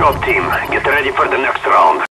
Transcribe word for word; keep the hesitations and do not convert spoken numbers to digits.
job, team. Get ready for the next round.